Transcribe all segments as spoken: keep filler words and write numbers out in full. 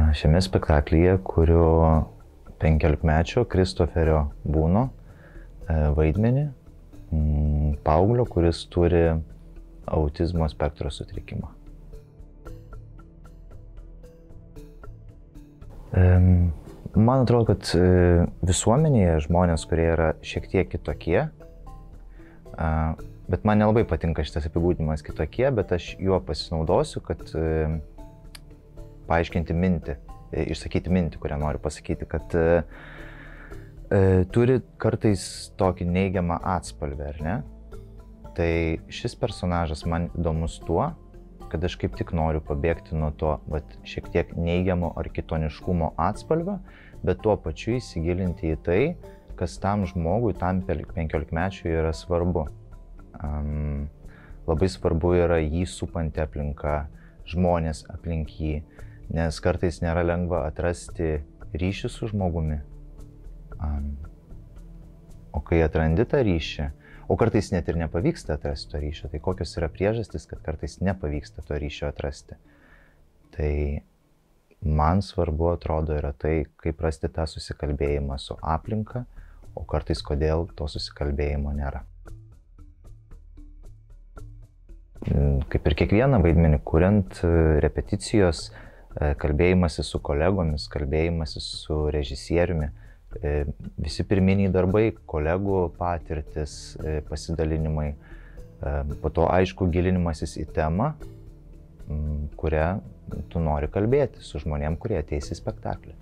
Šiame spektaklyje kuriu penkiolikmečio Kristoferio Būno vaidmenį, paauglio, kuris turi autizmo spektro sutrikimą. Man atrodo, kad visuomenėje žmonės, kurie yra šiek tiek kitokie, bet man nelabai patinka šitas apibūdinimas kitokie, bet aš juo pasinaudosiu, kad paaiškinti mintį, išsakyti mintį, kurią noriu pasakyti, kad e, turi kartais tokį neigiamą atspalvį, ar ne? Tai šis personažas man įdomus tuo, kad aš kaip tik noriu pabėgti nuo to vat, šiek tiek neigiamo ar kitoniškumo atspalvio, bet tuo pačiu įsigilinti į tai, kas tam žmogui, tam penkiolikmečiui yra svarbu. Um, labai svarbu yra jį supanti aplinka, žmonės aplink jį, nes kartais nėra lengva atrasti ryšį su žmogumi. Um, o kai atrandi tą ryšį, o kartais net ir nepavyksta atrasti to ryšio, tai kokios yra priežastys, kad kartais nepavyksta to ryšio atrasti. Tai man svarbu, atrodo, yra tai, kaip rasti tą susikalbėjimą su aplinka, o kartais kodėl to susikalbėjimo nėra. Kaip ir kiekvieną vaidmenį kuriant, repeticijos, kalbėjimasis su kolegomis, kalbėjimasis su režisieriumi, visi pirminiai darbai, kolegų patirtis, pasidalinimai, po to aišku gilinimasis į temą, kurią tu nori kalbėti su žmonėm, kurie ateis į spektaklį.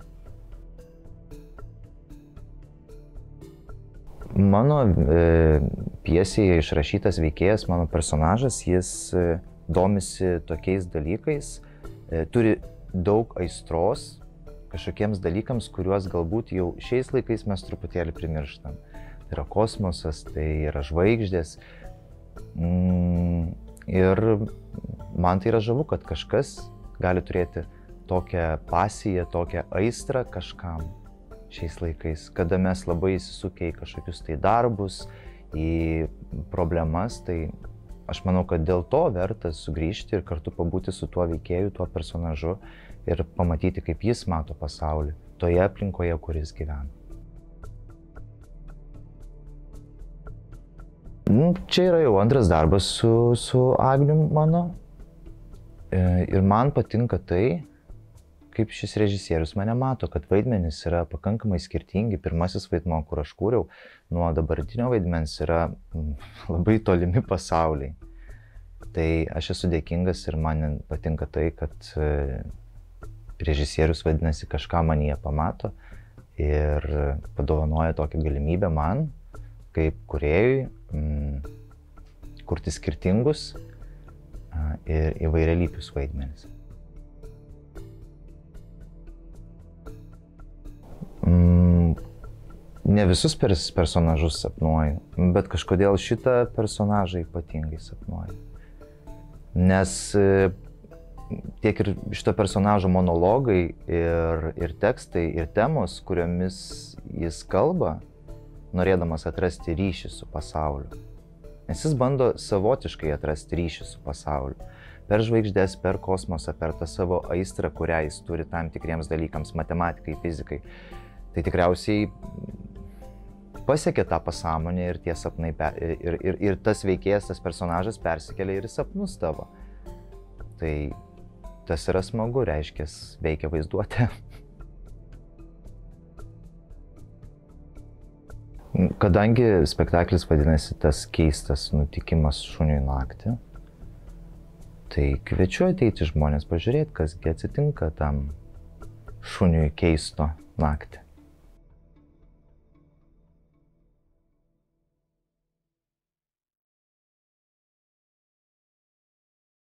Mano e, pjesėje išrašytas veikėjas, mano personažas, jis e, domisi tokiais dalykais, e, turi daug aistros kažkokiems dalykams, kuriuos galbūt jau šiais laikais mes truputėlį primirštam. Tai yra kosmosas, tai yra žvaigždės. Mm, ir man tai yra žavu, kad kažkas gali turėti tokią pasiją, tokią aistrą kažkam šiais laikais, kada mes labai įsisukę į kažkokius tai darbus, į problemas, tai aš manau, kad dėl to verta sugrįžti ir kartu pabūti su tuo veikėju, tuo personažu ir pamatyti, kaip jis mato pasaulį toje aplinkoje, kuris gyvena. Nu, čia yra jau antras darbas su, su Agnium mano ir man patinka tai, kaip šis režisierius mane mato, kad vaidmenys yra pakankamai skirtingi. Pirmasis vaidmuo, kur aš kūriau, nuo dabartinio vaidmens yra labai tolimi pasauliai. Tai aš esu dėkingas ir man patinka tai, kad režisierius vadinasi kažką manyje pamato ir padovanoja tokią galimybę man, kaip kūrėjui, kurti skirtingus ir įvairialypius vaidmenis. Ne visus personažus sapnuoju, bet kažkodėl šitą personažą ypatingai sapnuoju. Nes tiek ir šito personažo monologai ir, ir tekstai, ir temos, kuriomis jis kalba, norėdamas atrasti ryšį su pasauliu. Nes jis bando savotiškai atrasti ryšį su pasauliu. Per žvaigždės, per kosmosą, per tą savo aistrą, kurią jis turi tam tikriems dalykams, matematikai, fizikai. Tai tikriausiai pasiekė tą pasąmonę ir tie sapnai, ir, ir, ir tas veikėjas, tas personažas persikelia ir į sapnus tavo. Tai tas yra smagu, reiškia, veikia vaizduotė. Kadangi spektaklis vadinasi Tas keistas nutikimas šuniui naktį, tai kviečiu ateiti žmonės pažiūrėti, kasgi atsitinka tam šuniui keisto naktį.